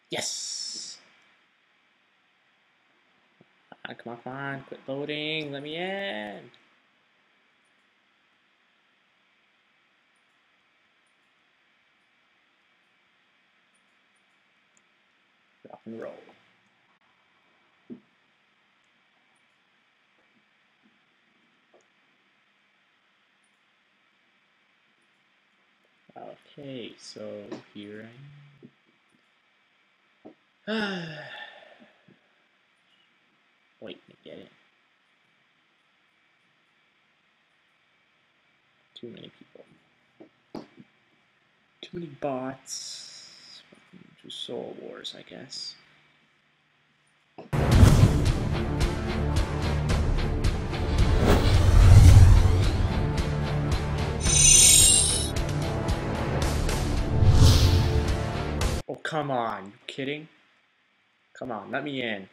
Yes! Come on, come on. Quit loading. Let me in. Rock and roll. Okay, so here I am. Wait to get it. Too many people. Too many bots. Just Soul Wars, I guess. Oh, come on. You kidding? Come on, let me in.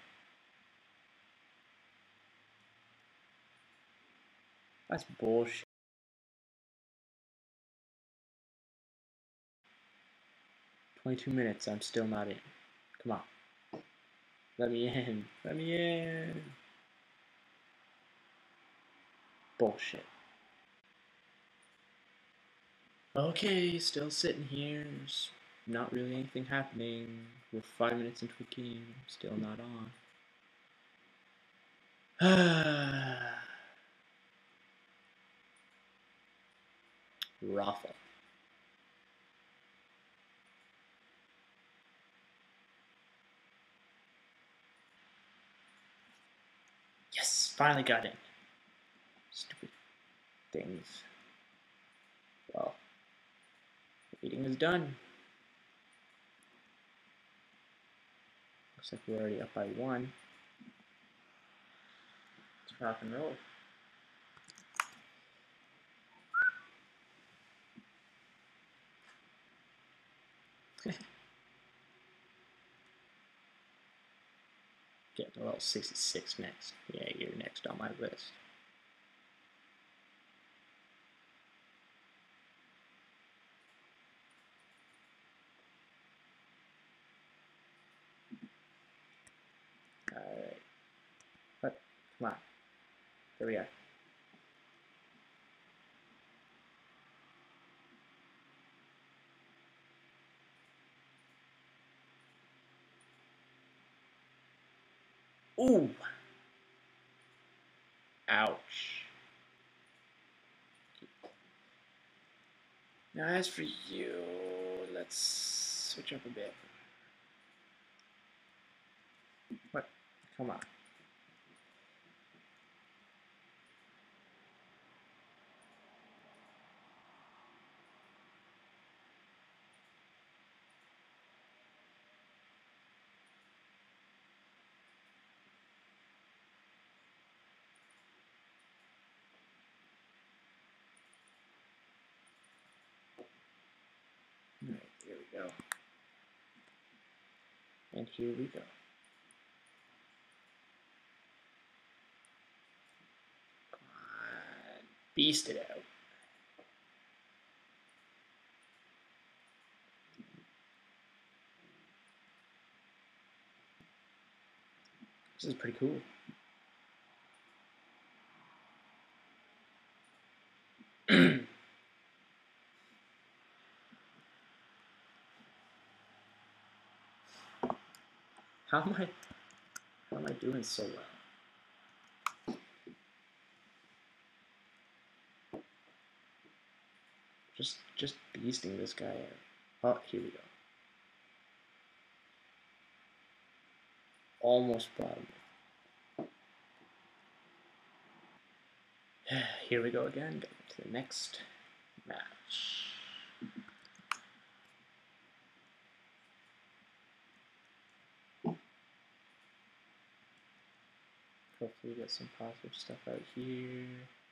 That's bullshit. $22, I'm still not in. Come on. Let me in. Let me in. Bullshit. Okay, still sitting here. There's not really anything happening. We're 5 minutes into a game. Still not on. Raffle. Yes, finally got in. Stupid things. Well, the meeting is done. Looks like we're already up by 1. Let's rock and roll. Get to level 66 next. Yeah, you're next on my list. Alright. But, come on. Here we are. Ooh! Ouch. Now as for you, let's switch up a bit. What? Come on. Alright, here we go. And here we go. Come on. Beast it out. This is pretty cool. How am I doing so well? Just beasting this guy out. Oh, here we go. Almost brought him. Here we go again. Going to the next match. Hopefully get some positive stuff out here.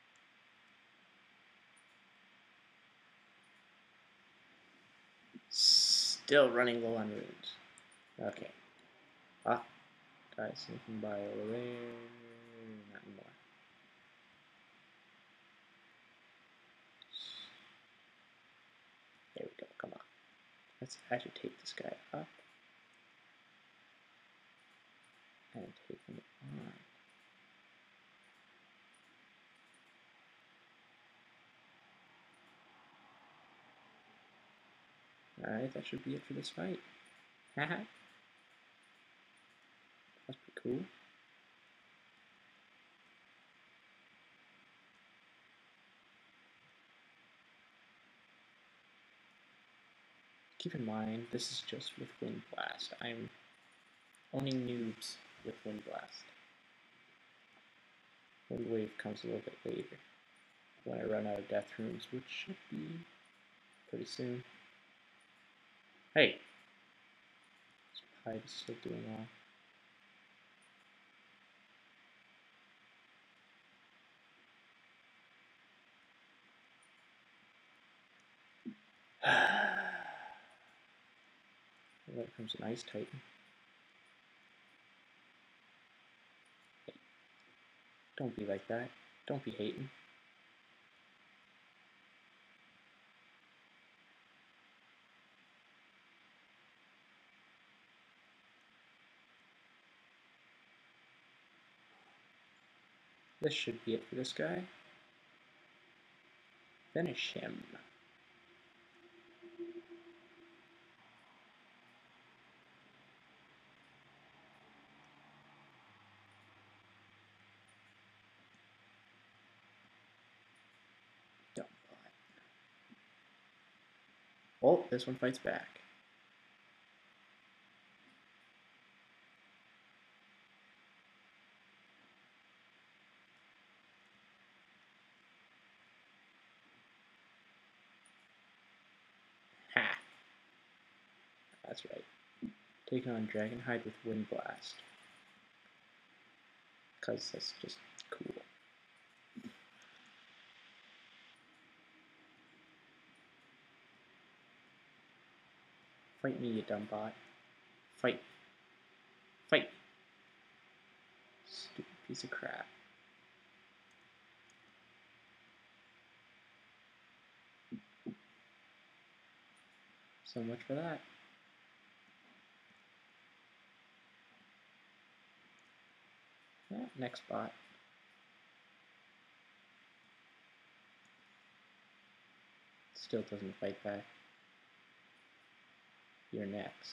Still running low on runes. Okay. Ah, guys, anything by over there? Not anymore. There we go, come on. Let's agitate this guy up. and taking it on. Alright, that should be it for this fight. Haha. That's pretty cool. Keep in mind, this is just with Wind Blast. I'm owning noobs with Wind Blast. Wind Wave comes a little bit later, when I run out of Death Runes, which should be pretty soon. Hey! This pipe is still doing well. There comes an Ice Titan. Hey, don't be like that. Don't be hating. This should be it for this guy. Finish him. Dump bot. Oh, this one fights back. Ha! That's right. Taking on Dragonhide with Wind Blast. Because that's just cool. Fight me, you dumb bot. Fight. Fight! Stupid piece of crap. So much for that. Yeah, next bot. Still doesn't fight back. You're next.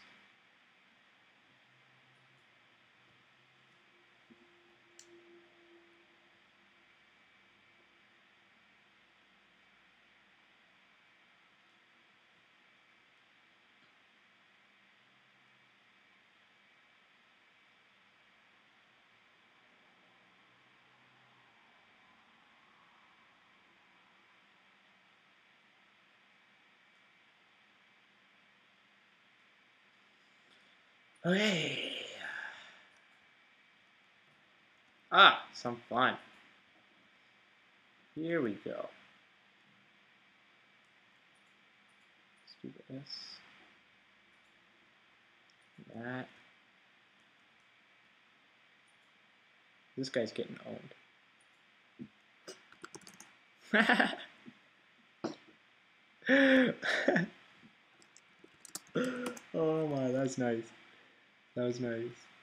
Okay. Ah, some fun. Here we go. Let's do this. That. This guy's getting owned. Oh my, that's nice. That was nice.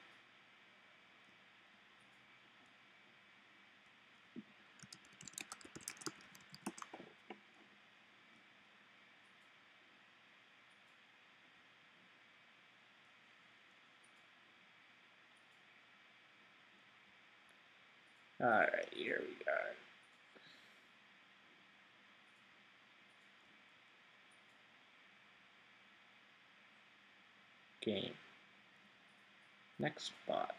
Alright, here we go. Game. Next spot.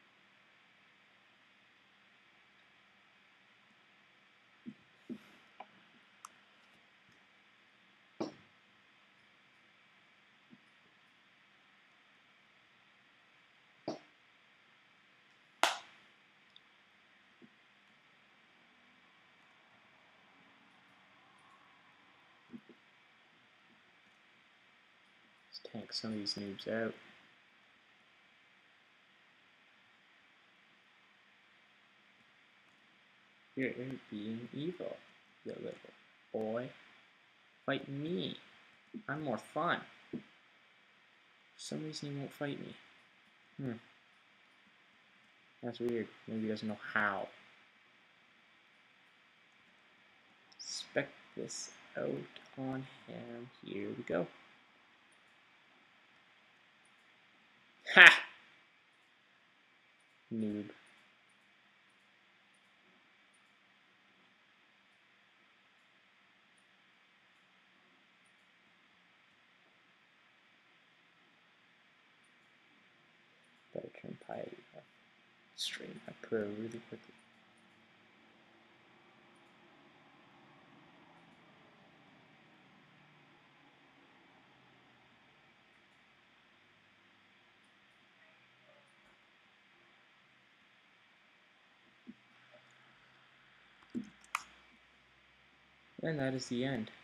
Let's tank some of these noobs out. You're being evil, you little boy. Fight me. I'm more fun. For some reason he won't fight me. That's weird. Maybe he doesn't know how. Spec this out on him. Here we go. Ha! Noob. Better turn piety off. Stream my prayer really quickly. And that is the end.